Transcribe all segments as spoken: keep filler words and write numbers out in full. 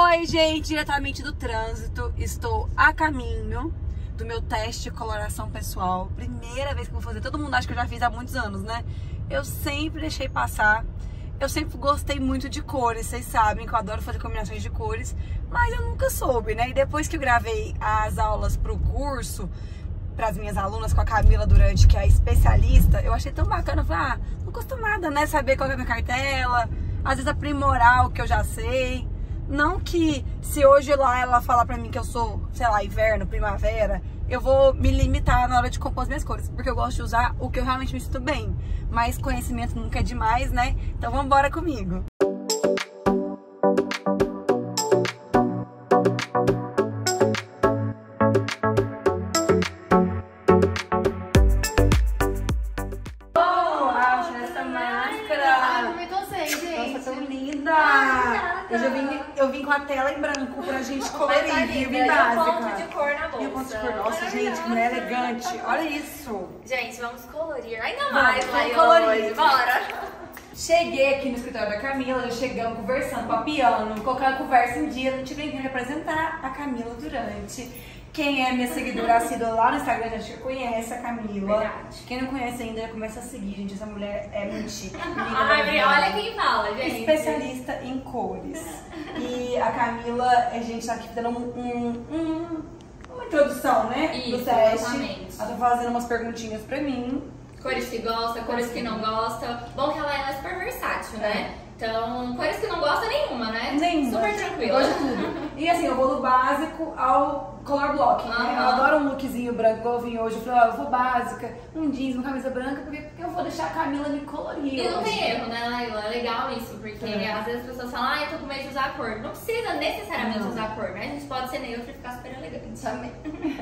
Oi, gente, diretamente do trânsito, estou a caminho do meu teste de coloração pessoal. Primeira vez que eu vou fazer, todo mundo acha que eu já fiz há muitos anos, né? Eu sempre deixei passar, eu sempre gostei muito de cores, vocês sabem que eu adoro fazer combinações de cores, mas eu nunca soube, né? E depois que eu gravei as aulas pro curso, para as minhas alunas com a Camila Durante, que é a especialista, eu achei tão bacana, eu falei, ah, não custa nada, né? Saber qual é a minha cartela, às vezes aprimorar o que eu já sei. Não que se hoje lá ela falar pra mim que eu sou, sei lá, inverno, primavera, eu vou me limitar na hora de compor as minhas cores, porque eu gosto de usar o que eu realmente me sinto bem. Mas conhecimento nunca é demais, né? Então vamos embora comigo. Eu já vim, eu vim com a tela em branco pra gente colorir, tá viu? Bem básica. E um ponto de cor na bolsa. E um ponto de cor. Nossa, gente, que mulher elegante. Olha isso. Gente, vamos colorir ainda mais, vamos colorir. Hoje. Bora. Cheguei aqui no escritório da Camila, já chegamos conversando, papiando, colocando a conversa em dia. A gente veio representar a Camila Durante. Quem é minha seguidora assídua lá no Instagram já conhece a Camila. Verdade. Quem não conhece ainda, começa a seguir, gente. Essa mulher é muito chique. Ai, olha quem fala, gente. Especialista em cores. E a Camila, a gente tá aqui dando um, um, um, uma introdução, né? Isso, do teste. exatamente. Ela tá fazendo umas perguntinhas pra mim. Cores que gosta, cores que não gosta. Bom que ela é super versátil, né? É. Então, cores que não gosta nenhuma, né? Nenhuma. Super tranquila. Eu gosto de tudo. E assim, eu vou do básico ao color block, né? Uhum. Eu adoro um lookzinho branco, igual eu vim hoje. Eu falei, ó, eu vou básica, um jeans, uma camisa branca, porque, porque eu vou deixar a Camila me colorir. E não hoje. tem erro, né, Laila? É legal isso, porque É. às vezes as pessoas falam, ah, eu tô com medo de usar a cor. Não precisa necessariamente Não. usar a cor, né? A gente pode ser neutro e ficar super elegante também.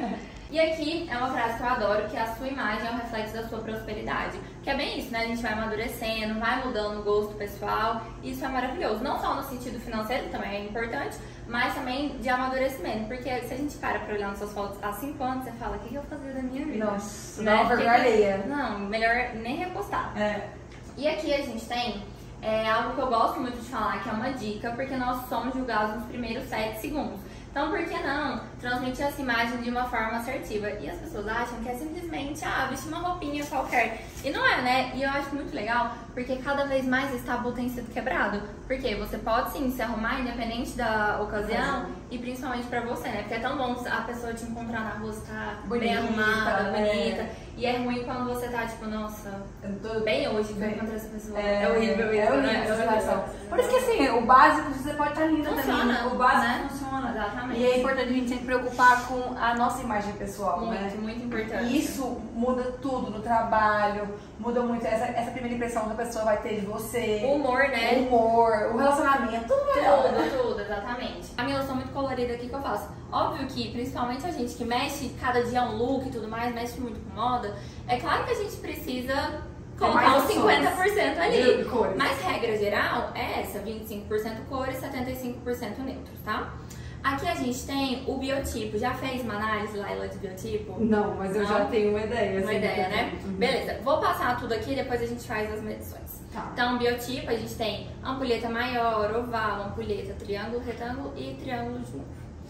E aqui é uma frase que eu adoro, que é a sua imagem é um reflexo da sua prosperidade. Que é bem isso, né? A gente vai amadurecendo, vai mudando o gosto pessoal. Isso é maravilhoso. Não só no sentido financeiro, que também é importante, mas também de amadurecimento. Porque se a gente para pra olhar nas suas fotos há cinco anos, você fala, o que eu vou fazer da minha vida? Nossa, né? dá uma vergonha alheia. Não, melhor nem repostar. É. E aqui a gente tem é, algo que eu gosto muito de falar, que é uma dica, porque nós somos julgados nos primeiros sete segundos. Então, por que não transmitir essa imagem de uma forma assertiva? E as pessoas acham que é simplesmente, ah, vestir uma roupinha qualquer. E não é, né? E eu acho muito legal, porque cada vez mais esse tabu tem sido quebrado. Porque você pode sim se arrumar, independente da ocasião, e principalmente pra você, né? Porque é tão bom a pessoa te encontrar na rua, você tá Bonita, bem arrumada, é. bonita. E é ruim quando você tá, tipo, nossa, Eu tô bem hoje que eu bem. encontrei essa pessoa. É, É horrível isso, é horrível né? essa É horrível. situação. Por isso que assim, o básico você pode estar linda Funciona, também. O básico né? funciona. Exatamente. E é importante a gente sempre preocupar com a nossa imagem pessoal, Muito, né? muito importante. E isso muda tudo no trabalho, muda muito essa, essa primeira impressão que a pessoa vai ter de você. O humor, né? O humor, o relacionamento, tudo melhor. Tudo, tudo, exatamente. A minha eu sou muito colorida aqui que eu faço. Óbvio que, principalmente a gente que mexe, cada dia um look e tudo mais, mexe muito com moda, é claro que a gente precisa colocar mais uns opções cinquenta por cento ali. de cores. Mas regra geral é essa, vinte e cinco por cento cores, setenta e cinco por cento neutros, tá? Aqui a gente tem o biotipo. Já fez uma análise, Laila, de biotipo? Não, mas eu Não? já tenho uma ideia. Uma assim, ideia, do né? que- Uhum. Beleza, vou passar tudo aqui e depois a gente faz as medições. Tá. Então, biotipo, a gente tem ampulheta maior, oval, ampulheta, triângulo, retângulo e triângulo de novo.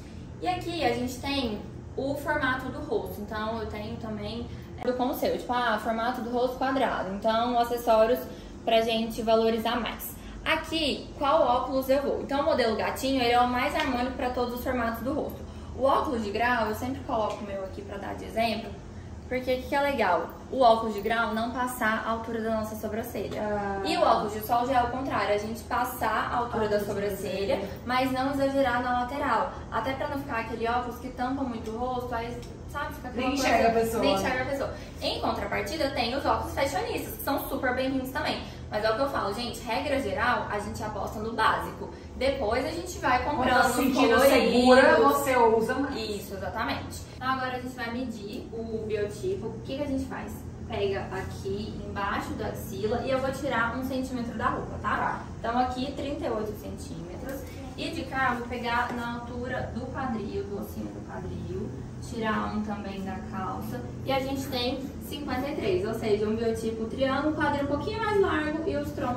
E aqui a gente tem o formato do rosto. Então, eu tenho também do como o seu, tipo, ah, formato do rosto quadrado. Então, acessórios pra gente valorizar mais. Aqui, qual óculos eu vou? Então, o modelo gatinho, ele é o mais harmônico para todos os formatos do rosto. O óculos de grau, eu sempre coloco o meu aqui pra dar de exemplo, porque o que é legal? O óculos de grau não passar a altura da nossa sobrancelha. Ah. E o óculos de sol já é o contrário, a gente passar a altura da sobrancelha, mas não exagerar na lateral. Até pra não ficar aquele óculos que tampa muito o rosto, aí, sabe, fica aquela Nem coisa- enxerga a pessoa. Nem enxerga a pessoa. Em contrapartida, tem os óculos fashionistas, que são super bem-vindos também. Mas é o que eu falo, gente, regra geral, a gente aposta no básico. Depois a gente vai Quando comprando tá os se sentindo coloridos. segura, você usa mais. Isso, exatamente. Então agora a gente vai medir o biotipo. O que, que a gente faz? Pega aqui embaixo da axila e eu vou tirar um centímetro da roupa, tá? Tá. Então aqui trinta e oito centímetros. E de cá eu vou pegar na altura do quadril, do ossinho do quadril. Tirar um também da calça. E a gente tem cinquenta e três, ou seja, um biotipo triângulo, quadril um pouquinho mais largo e os troncos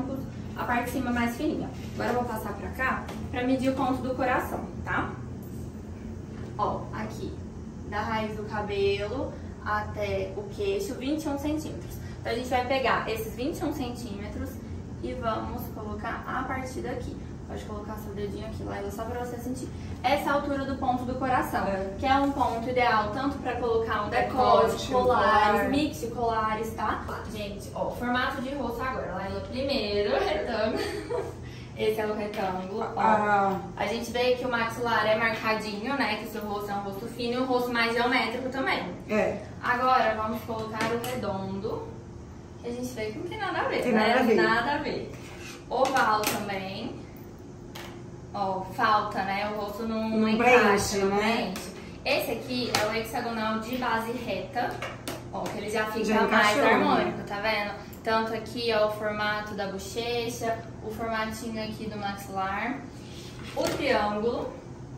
a parte de cima mais fininha. Agora eu vou passar pra cá pra medir o ponto do coração, tá? Ó, aqui, da raiz do cabelo até o queixo, vinte e um centímetros. Então a gente vai pegar esses vinte e um centímetros e vamos colocar a partir daqui. Pode colocar seu dedinho aqui, Laila, só pra você sentir. Essa é a altura do ponto do coração, é. que é um ponto ideal tanto pra colocar um decote, colares, mix de colares, tá? Gente, ó, formato de rosto agora. Laila, primeiro, retângulo. Esse é o retângulo, ó. Ah. A gente vê que o maxilar é marcadinho, né? Que o seu rosto é um rosto fino e um rosto mais geométrico também. É. Agora, vamos colocar o redondo, que a gente vê que não tem nada a ver, tem né? Nada a ver. Nada a ver. Oval também. Ó, falta, né? O rosto não, não encaixa, não né? Esse aqui é o hexagonal de base reta, ó, que ele já fica já mais harmônico, tá vendo? Tanto aqui, ó, o formato da bochecha, o formatinho aqui do maxilar. O triângulo,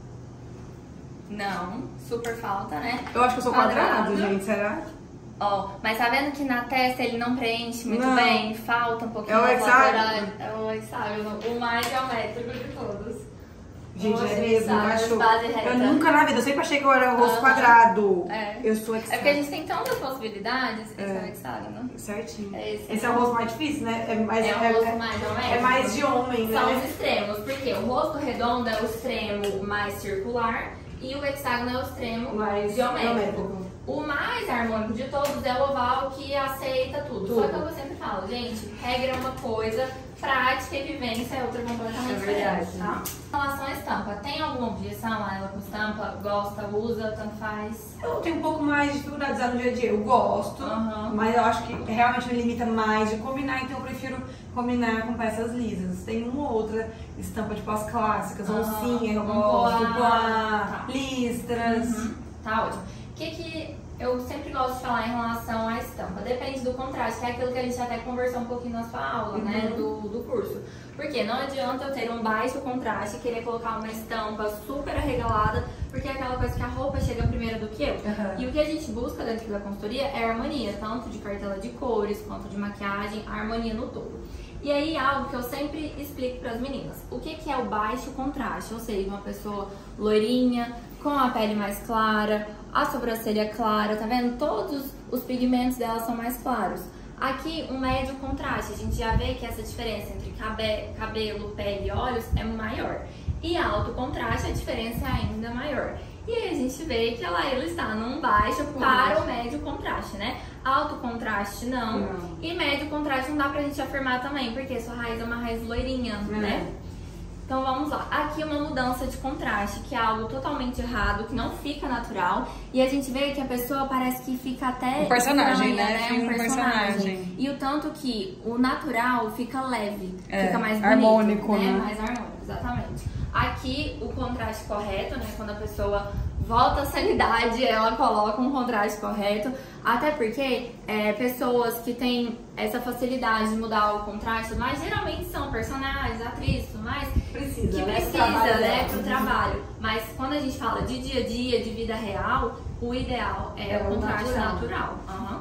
não, super falta, né? Eu acho que eu sou quadrado, quadrado gente, será? Ó, mas tá vendo que na testa ele não preenche muito não. bem, falta um pouquinho. É o hexágono? É o hexágono, o mais geométrico de todos. Gente, Nossa, é mesmo, eu acho. Eu nunca na vida, eu sempre achei que eu era o rosto uhum. quadrado. É. Eu sou hexágono. É porque a gente tem tantas possibilidades, esse é, é o hexágono. Certinho. É esse esse é o rosto mais difícil, né? É, mais, é o rosto é, mais geométrico. É mais de homem, né? São os extremos, porque o rosto redondo é o extremo mais circular e o hexágono é o extremo mais geométrico. geométrico. O mais harmônico de todos é o oval, que aceita tudo. tudo. Só que eu sempre falo, gente, regra é uma coisa, prática e vivência é outra completamente diferente, tá? Em relação à estampa, tem alguma objeção a ela com estampa? Gosta, usa, tanto faz? Eu tenho um pouco mais de dificuldade de usar no dia a dia. Eu gosto, uhum. mas eu acho que realmente me limita mais de combinar, então eu prefiro combinar com peças lisas. Tem uma ou outra estampa tipo as clássicas, uhum. oncinha, eu gosto, um tá. listras. Uhum. Tá ótimo. O que que eu sempre gosto de falar em relação à estampa? Depende do contraste, que é aquilo que a gente até conversou um pouquinho na sua aula, uhum. né, do, do curso. Porque não adianta eu ter um baixo contraste e querer colocar uma estampa super arregalada, porque é aquela coisa que a roupa chega primeiro do que eu. Uhum. E o que a gente busca dentro da consultoria é harmonia, tanto de cartela de cores, quanto de maquiagem, a harmonia no todo. E aí, algo que eu sempre explico para as meninas. O que que é o baixo contraste? Ou seja, uma pessoa loirinha, com a pele mais clara, a sobrancelha clara, tá vendo? Todos os pigmentos dela são mais claros. Aqui, um médio contraste, a gente já vê que essa diferença entre cabe cabelo, pele e olhos é maior. E alto contraste, a diferença é ainda maior. E aí a gente vê que ela, ela está num baixo para o médio contraste, né? Alto contraste não, não. E médio contraste não dá pra gente afirmar também, porque sua raiz é uma raiz loirinha, é. né? Então vamos lá, aqui uma mudança de contraste, que é algo totalmente errado, que não fica natural. E a gente vê que a pessoa parece que fica até... Um personagem, estranha, né? né? Um, um personagem. personagem. E o tanto que o natural fica leve, é, fica mais bonito, harmônico, né? né? Mais harmônico, exatamente. Aqui o contraste correto, né? Quando a pessoa volta à sanidade, ela coloca um contraste correto. Até porque é, pessoas que têm essa facilidade de mudar o contraste, mas geralmente são personagens, atrizes, tudo mais, precisa, que né? precisa, né, pro trabalho. Mas quando a gente fala de dia a dia, de vida real, o ideal é, é o contraste natural. natural. Uhum.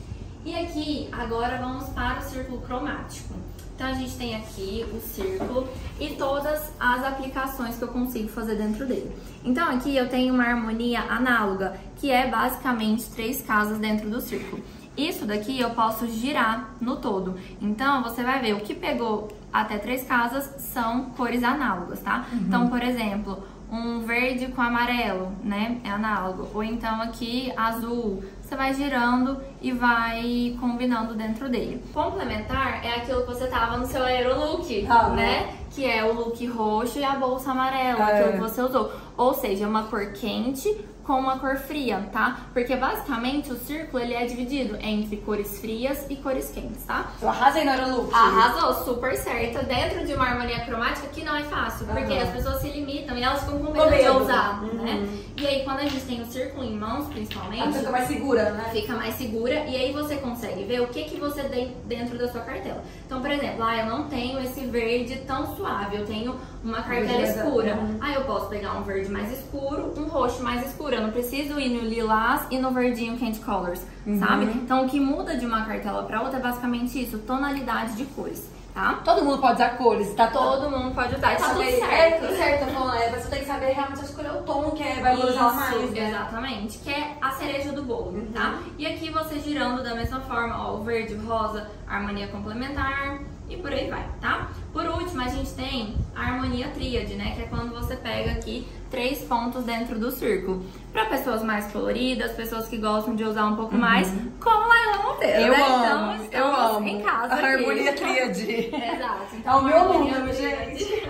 E aqui, agora vamos para o círculo cromático. Então a gente tem aqui o círculo e todas as aplicações que eu consigo fazer dentro dele. Então aqui eu tenho uma harmonia análoga, que é basicamente três casas dentro do círculo. Isso daqui eu posso girar no todo. Então você vai ver, o que pegou até três casas são cores análogas, tá? Uhum. Então, por exemplo, um verde com amarelo, né? É análogo. Ou então aqui azul. Você vai girando e vai combinando dentro dele. Complementar é aquilo que você tava no seu aerolook, ah, né? Que é o look roxo e a bolsa amarela, é. aquilo que você usou. Ou seja, uma cor quente com uma cor fria, tá? Porque basicamente o círculo ele é dividido entre cores frias e cores quentes, tá? Eu arrasei no aerolook. Arrasou, super certo. Dentro de uma harmonia cromática que não é fácil, porque uhum. as pessoas se limitam e elas ficam com medo de usar, uhum. né? E aí quando a gente tem o círculo em mãos, principalmente... Ela fica mais segura, né? Fica mais segura e aí você consegue ver o que, que você tem dentro da sua cartela. Então, por exemplo, ah, eu não tenho esse verde tão suave, eu tenho uma cartela escura. Uhum. Ah, eu posso pegar um verde mais escuro, um roxo mais escuro. Eu não preciso ir no lilás e no verdinho Candy Colors, uhum. sabe? Então, o que muda de uma cartela para outra é basicamente isso, tonalidade de cores. tá? Todo mundo pode usar cores, tá? Todo mundo pode usar, e tá tudo É, certo. tudo certo, tá falando, é, você tem que saber realmente escolher o tom que é, vai valorizar mais, né? Exatamente, que é a cereja do bolo, uhum. tá? E aqui você girando da mesma forma, ó, o verde, o rosa, a harmonia complementar e por aí vai, tá? Por último, a gente tem a harmonia tríade, né? Que é quando você pega aqui três pontos dentro do círculo. Para pessoas mais coloridas, pessoas que gostam de usar um pouco uhum. mais, como Laila Monteiro, eu né? Amo, então, eu amo. Em casa a aqui. harmonia tríade. Exato. Então, é o meu nome, gente.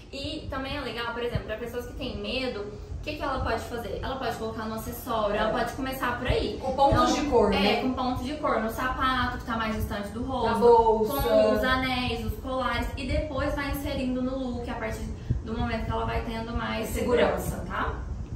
E também é legal, por exemplo, para pessoas que têm medo, o que, que ela pode fazer? Ela pode colocar no acessório, ela pode começar por aí. Com pontos então, de cor, é, né? É, com pontos de cor, no sapato, que tá mais distante do rosto, na bolsa, com os anéis, os colares, e depois vai inserindo no look a partir do momento que ela vai tendo mais segurança, segurança tá?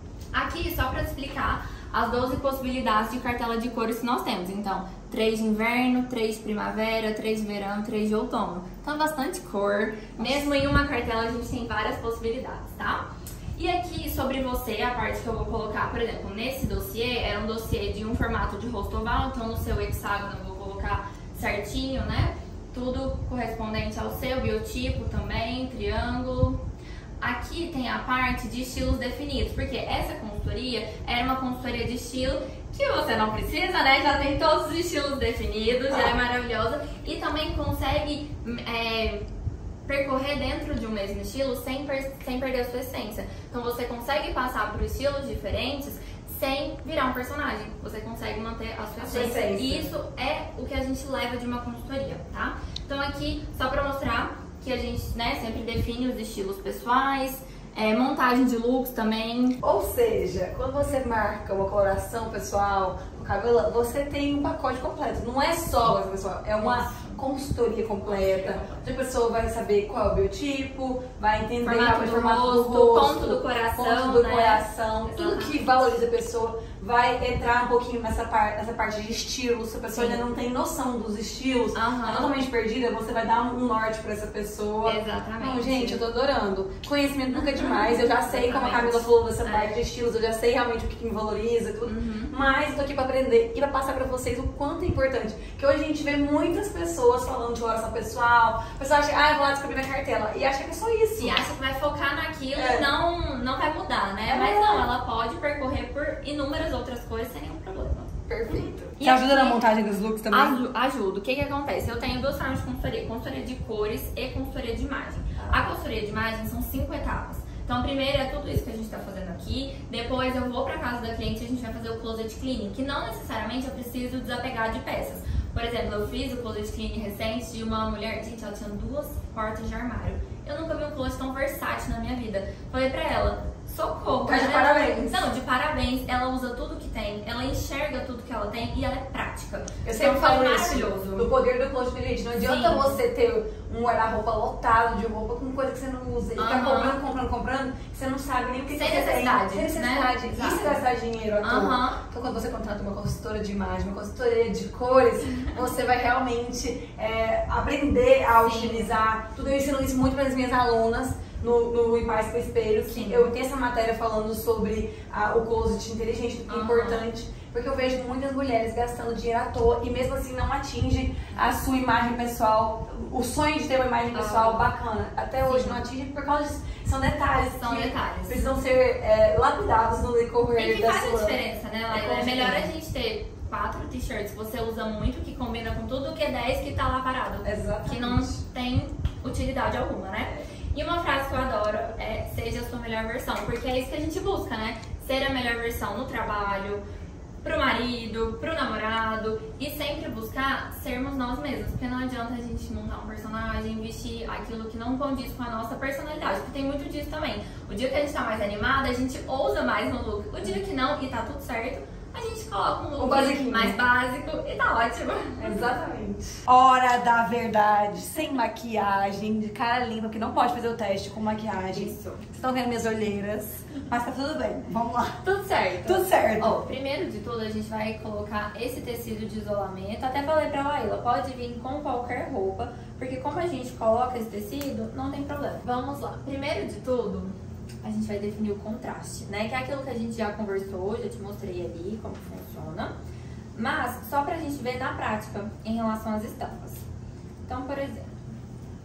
Aqui, só pra explicar as doze possibilidades de cartela de cores que nós temos. Então, três de inverno, três de primavera, três de verão, três de outono. Então, bastante cor. Mesmo em uma cartela, a gente tem várias possibilidades, tá? E aqui, sobre você, a parte que eu vou colocar, por exemplo, nesse dossiê, é um dossiê de um formato de rosto oval, então no seu hexágono eu vou colocar certinho, né? Tudo correspondente ao seu biotipo também, triângulo. Aqui tem a parte de estilos definidos, porque essa consultoria era uma consultoria de estilo que você não precisa, né? Já tem todos os estilos definidos, já é maravilhosa. E também consegue é, percorrer dentro de um mesmo estilo sem, per sem perder a sua essência. Então você consegue passar por estilos diferentes sem virar um personagem. Você consegue manter a sua, a essência. sua essência. E isso é o que a gente leva de uma consultoria, tá? Então aqui, só pra mostrar que a gente, né, sempre define os estilos pessoais, é, montagem de looks também. Ou seja, quando você marca uma coloração pessoal, o cabelo, você tem um pacote completo. Não é só essa pessoal, é uma consultoria completa. A pessoa vai saber qual é o biotipo, vai entender formato o do formato rosto, do rosto, ponto do coração, ponto do né? coração, Exatamente. Tudo que valoriza a pessoa. Vai entrar um pouquinho nessa, par nessa parte de estilos. Se a pessoa Sim. ainda não tem noção dos estilos, uhum. é totalmente perdida, você vai dar um norte pra essa pessoa. Exatamente. Então, gente, eu tô adorando. Conhecimento nunca é demais. Eu já sei, como a Camila falou, dessa é. parte de estilos, eu já sei realmente o que me valoriza, tudo. Uhum. Mas eu tô aqui pra aprender e pra passar pra vocês o quanto é importante. Que hoje a gente vê muitas pessoas falando de coloração pessoal. A pessoa acha, ah, eu vou lá descobrir minha cartela. E acha que é só isso. E acha que vai focar naquilo é. e não, não vai mudar, né? É. Mas não, ela pode percorrer por inúmeras outras coisas sem nenhum problema. Perfeito. Você ajuda na montagem dos looks também? Ajudo. O que que acontece? Eu tenho duas formas de consultoria. Consultoria de cores e consultoria de imagem. Ah. A consultoria de imagem são cinco etapas. Então, primeiro é tudo isso que a gente tá fazendo aqui. Depois eu vou pra casa da cliente e a gente vai fazer o closet cleaning, que não necessariamente eu preciso desapegar de peças. Por exemplo, eu fiz o closet cleaning recente de uma mulher, gente, ela tinha duas portas de armário. Eu nunca vi um closet tão versátil na minha vida. Falei pra ela, socorro. Tá de parabéns. Não, de parabéns. Ela usa tudo que tem, ela enxerga tudo que ela tem e ela é prática. Eu sempre então, falo isso, do poder do closet, gente. Não adianta Sim. você ter um guarda-roupa lotado de roupa com coisa que você não usa. E uhum. ficar comprando, comprando, comprando, você não sabe nem o que Sem você necessidade, tem. Sem necessidade. Né? Isso é gastar dinheiro à toa. Uhum. Então, quando você contrata uma consultora de imagem, uma consultoria de cores, você vai realmente é, aprender a Sim. utilizar. Tudo eu ensino isso muito para as minhas alunas. No, no Em Paz com o Espelho, Sim. eu tenho essa matéria falando sobre a, o closet inteligente, que é uhum. importante, porque eu vejo muitas mulheres gastando dinheiro à toa e mesmo assim não atinge a sua imagem pessoal, o sonho de ter uma imagem pessoal uhum. bacana. Até hoje Sim. não atinge por causa disso. São detalhes São que detalhes. precisam ser é, lapidados no decorrer e que da faz sua... a diferença, né, Laila? É, é melhor a gente ter quatro t-shirts que você usa muito, que combina com tudo, do que dez que tá lá parado. Exatamente. Que não tem utilidade alguma, né? E uma frase que eu adoro é, seja a sua melhor versão, porque é isso que a gente busca, né? Ser a melhor versão no trabalho, pro marido, pro namorado, e sempre buscar sermos nós mesmos, porque não adianta a gente montar um personagem, vestir aquilo que não condiz com a nossa personalidade, porque tem muito disso também. O dia que a gente tá mais animada, a gente ousa mais no look. O dia que não, e tá tudo certo, a gente coloca um look mais básico e tá ótimo. Exatamente. Hora da verdade, sem maquiagem, de cara limpa, porque não pode fazer o teste com maquiagem. Isso. Vocês estão vendo minhas olheiras, mas tá tudo bem. Vamos lá. Tudo certo. Tudo certo. Ó, primeiro de tudo, a gente vai colocar esse tecido de isolamento. Até falei pra Laila, pode vir com qualquer roupa, porque como a gente coloca esse tecido, não tem problema. Vamos lá. Primeiro de tudo, a gente vai definir o contraste, né? Que é aquilo que a gente já conversou, já te mostrei ali como funciona. Mas só pra gente ver na prática em relação às estampas. Então, por exemplo,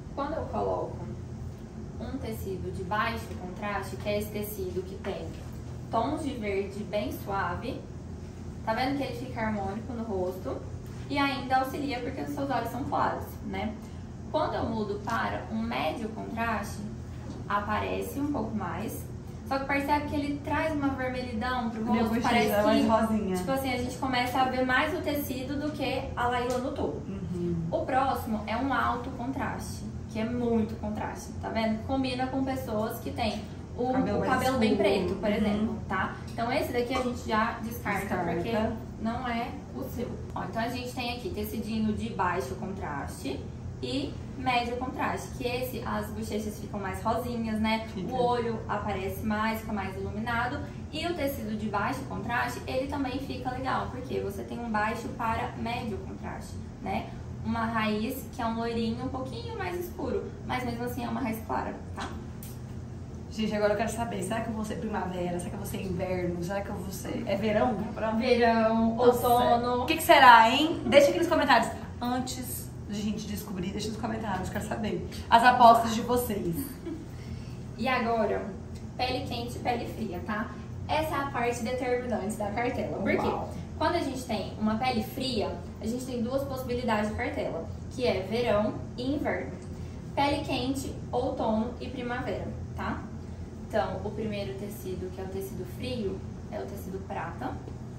quando eu coloco um tecido de baixo contraste, que é esse tecido que tem tons de verde bem suave, tá vendo que ele fica harmônico no rosto e ainda auxilia porque os seus olhos são claros, né? Quando eu mudo para um médio contraste, aparece um pouco mais, só que percebe que ele traz uma vermelhidão pro rosto, Depois parece é mais rosinha. Tipo assim, a gente começa a ver mais o tecido do que a Laila notou. Uhum. O próximo é um alto contraste, que é muito contraste, tá vendo? Combina com pessoas que têm o cabelo, o cabelo bem preto, por uhum. exemplo, tá? Então esse daqui a gente já descarta, descarta. porque não é o seu. Ó, então a gente tem aqui tecidinho de baixo contraste e médio contraste, que esse, as bochechas ficam mais rosinhas, né? Fica. O olho aparece mais, fica mais iluminado. E o tecido de baixo contraste, ele também fica legal, porque você tem um baixo para médio contraste, né? Uma raiz que é um loirinho um pouquinho mais escuro, mas mesmo assim é uma raiz clara, tá? Gente, agora eu quero saber, será que eu vou ser primavera? Será que eu vou ser inverno? Será que eu vou ser... É verão? Verão, outono... O que, que será, hein? Deixa aqui nos comentários. Antes de a gente descobrir, deixa nos comentários, quero saber. As apostas de vocês. E agora, pele quente e pele fria, tá? Essa é a parte determinante da cartela. Por quê? Quando a gente tem uma pele fria, a gente tem duas possibilidades de cartela, que é verão e inverno. Pele quente, outono e primavera, tá? Então, o primeiro tecido, que é o tecido frio, é o tecido prata.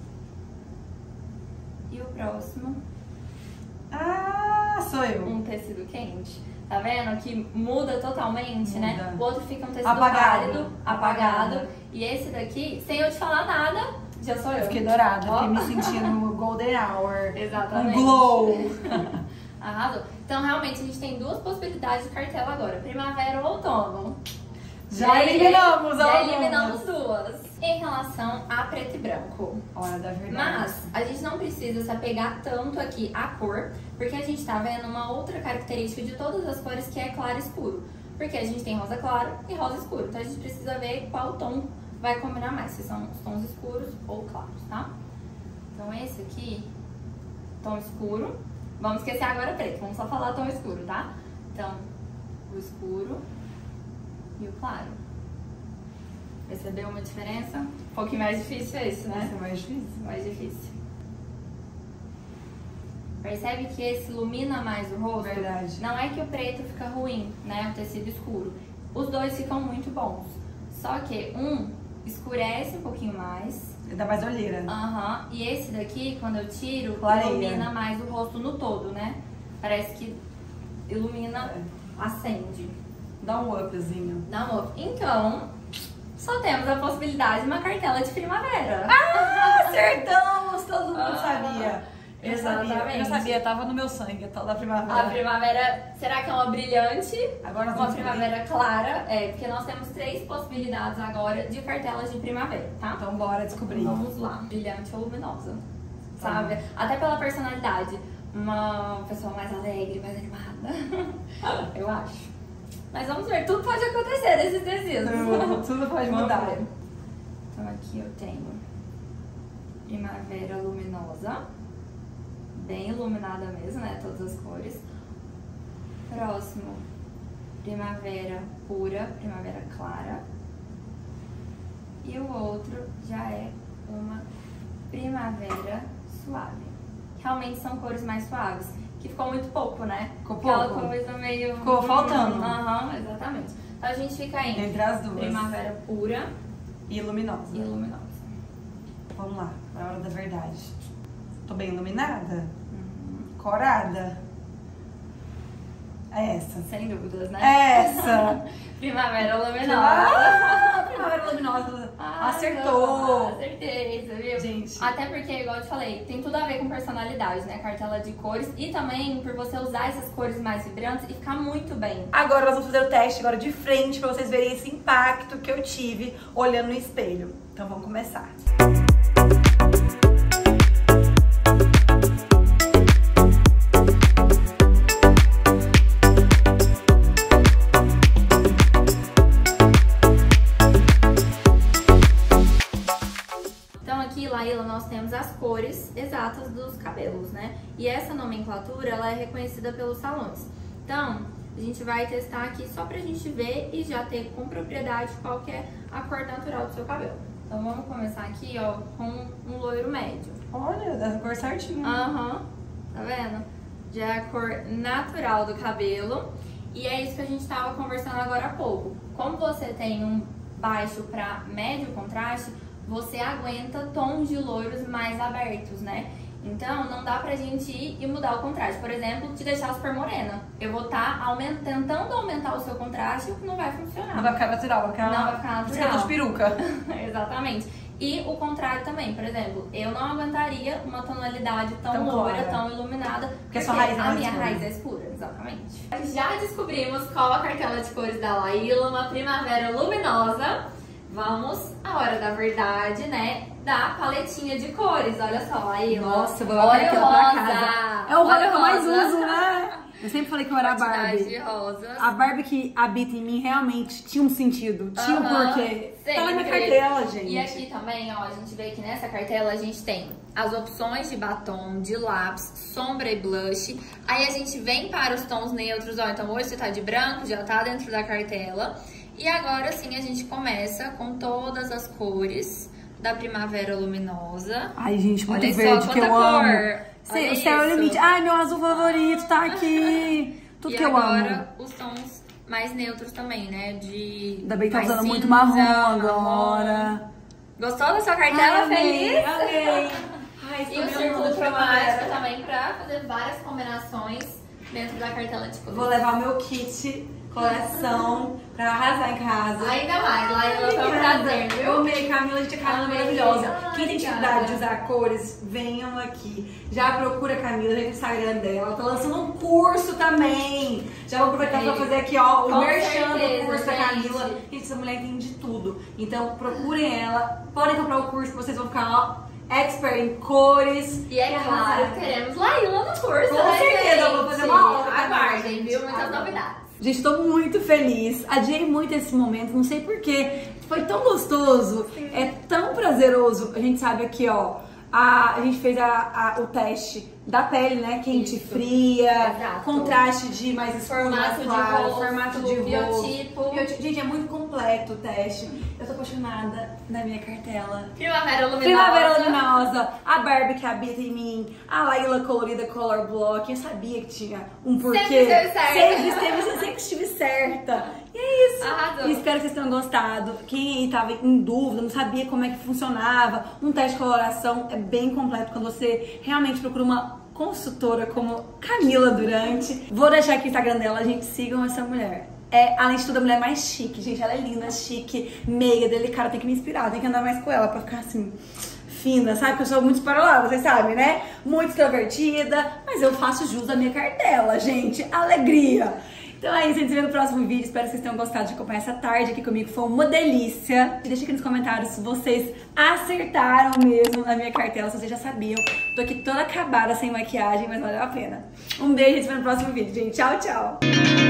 E o próximo... Ah, sou eu. Um tecido quente. Tá vendo? Que muda totalmente, muda. né? O outro fica um tecido apagado. pálido, apagado. apagado. E esse daqui, sem eu te falar nada, já sou eu. Eu fiquei dourada, oh. fiquei me sentindo golden hour. Exatamente. Um glow. Arrasou. Então, realmente, a gente tem duas possibilidades de cartela agora. Primavera ou outono. Já, já eliminamos Já algumas. eliminamos duas. Em relação a preto e branco. Hora da verdade. Mas a gente não precisa se apegar tanto aqui à cor, porque a gente tá vendo uma outra característica de todas as cores, que é claro e escuro. Porque a gente tem rosa claro e rosa escuro. Então a gente precisa ver qual tom vai combinar mais, se são os tons escuros ou claros, tá? Então esse aqui, tom escuro. Vamos esquecer agora preto, vamos só falar tom escuro, tá? Então, o escuro e o claro. Percebeu uma diferença? Um pouquinho mais difícil esse, né? Esse é mais difícil. Mais difícil. Percebe que esse ilumina mais o rosto? Verdade. Não é que o preto fica ruim, né? O tecido escuro. Os dois ficam muito bons. Só que um escurece um pouquinho mais. Dá mais olheira. Aham. Uhum. E esse daqui, quando eu tiro, clareia. Ilumina mais o rosto no todo, né? Parece que ilumina, é. acende. Dá um upzinho. Dá um up. Então... só temos a possibilidade de uma cartela de primavera. Ah, acertamos! Todo mundo ah, sabia. Eu exatamente. sabia, eu sabia, tava no meu sangue a tal da primavera. A primavera, será que é uma brilhante? Agora uma primavera clara? É, porque nós temos três possibilidades agora de cartelas de primavera, tá? Então bora descobrir. Vamos lá. Brilhante ou luminosa, sabe? Ah. Até pela personalidade. Uma pessoa mais alegre, mais animada. Eu acho. Mas vamos ver, tudo pode acontecer nesses tecidos. Tudo, tudo pode mudar. Então aqui eu tenho primavera luminosa, bem iluminada mesmo, né? Todas as cores. Próximo, primavera pura, primavera clara. E o outro já é uma primavera suave. Realmente são cores mais suaves. Que ficou muito pouco, né? Ficou pouco. Aquela coisa meio... ficou faltando. Aham, uhum, exatamente. Então a gente fica aí. Entre as duas. Primavera pura e luminosa. E luminosa. Vamos lá, na hora da verdade. Tô bem iluminada? Uhum. Corada? É essa. Sem dúvidas, né? É essa. Primavera luminosa. Ah, primavera luminosa. Ah, acertou. Acertei, você viu? Gente. Até porque, igual eu te falei, tem tudo a ver com personalidade, né? Cartela de cores. E também por você usar essas cores mais vibrantes e ficar muito bem. Agora nós vamos fazer o teste agora de frente pra vocês verem esse impacto que eu tive olhando no espelho. Então vamos começar. Laila, nós temos as cores exatas dos cabelos, né? E essa nomenclatura, ela é reconhecida pelos salões. Então, A gente vai testar aqui só pra gente ver e já ter com propriedade qual que é a cor natural do seu cabelo. Então vamos começar aqui, ó, com um loiro médio. Olha, dá a cor certinha. Aham, uhum. Tá vendo? Já é a cor natural do cabelo. E é isso que a gente tava conversando agora há pouco. Como você tem um baixo pra médio contraste, você aguenta tons de loiros mais abertos, né? Então, não dá pra gente ir e mudar o contraste. Por exemplo, te deixar super morena. Eu vou estar tá aument... tentando aumentar o seu contraste, o que não vai funcionar. Não vai ficar natural, vai ficar... Não vai ficar natural. de peruca. Exatamente. E o contrário também. Por exemplo, eu não aguentaria uma tonalidade tão, tão loira, clara. tão iluminada. Porque, porque a sua raiz é a minha escura. raiz é escura, exatamente. Já descobrimos qual a cartela de cores da Laila, uma primavera luminosa. Vamos à hora da verdade, né? Da paletinha de cores. Olha só, Laila. Nossa, eu vou levar aquela pra casa. É o Olha rosa que eu mais rosa. uso, né? Eu sempre falei que eu era a Barbie. De rosas. A Barbie que habita em mim realmente tinha um sentido. Tinha um Aham, porquê. sempre. Tá na minha cartela, gente. E aqui também, ó, a gente vê que nessa cartela a gente tem as opções de batom, de lápis, sombra e blush. Aí a gente vem para os tons neutros, ó. Então hoje você tá de branco, já tá dentro da cartela. E agora sim a gente começa com todas as cores da Primavera Luminosa. Ai, gente, muito Olha verde só, que eu quanta amo. cor. Sim, o céu é o limite. Ai, meu azul favorito tá aqui. Tudo e que eu amo. E agora os tons mais neutros também, né? De Ainda bem que tá mais usando muito cinza, marrom agora. Gostou da sua cartela, Ai, amei, feliz? amei. Ai, E o círculo cromático também pra fazer várias combinações dentro da cartela de cores. Vou levar o meu kit coração pra arrasar em casa. Ainda mais, Laila, foi um prazer, viu? Eu amei, Camila, gente, é cara maravilhosa. Ai, Quem tem dificuldade de usar cores, venham aqui. Já procura a Camila, já tem o Instagram dela. Ela tá lançando um curso também. Já vou aproveitar pra fazer aqui, ó, o merchan do curso da Camila. Gente, essa mulher entende de tudo. Então, procurem ela. Podem comprar o curso, vocês vão ficar, ó, expert em cores. E é claro, teremos Laila no curso, Com né, certeza, gente? eu vou fazer uma aula. Aguardem, viu? Muitas novidades. Gente, tô muito feliz. Adiei muito esse momento, não sei porquê. Foi tão gostoso, sim. É tão prazeroso. A gente sabe aqui, ó, a, a gente fez a, a, o teste da pele, né? Quente, isso. Fria, exato. Contraste de mais escuro, formato mais claro, de rosto, formato de biotipo. biotipo. Gente, é muito completo o teste. Eu tô apaixonada na minha cartela. Primavera Luminosa. Primavera Luminosa. A Barbie que habita em mim. A Laila colorida Color Block. Eu sabia que tinha um porquê. Sempre esteve certa. Sempre, esteve, sempre estive certa. E é isso. Arrasou. E espero que vocês tenham gostado. Quem aí tava em dúvida, não sabia como é que funcionava, um teste de coloração é bem completo quando você realmente procura uma consultora como Camila Durante. Vou deixar aqui o Instagram dela, gente, sigam essa mulher. É, além de tudo, a mulher mais chique, gente. Ela é linda, chique, meiga, delicada. Tem que me inspirar, tem que andar mais com ela pra ficar assim, fina, sabe? Porque eu sou muito esparolada, vocês sabem, né? Muito extrovertida, mas eu faço jus à minha cartela, gente. Alegria! Então é isso, a gente se vê no próximo vídeo. Espero que vocês tenham gostado de acompanhar essa tarde aqui comigo. Foi uma delícia. Deixa aqui nos comentários se vocês acertaram mesmo na minha cartela, se vocês já sabiam. Tô aqui toda acabada, sem maquiagem, mas valeu a pena. Um beijo e a gente se vê no próximo vídeo, gente. Tchau, tchau!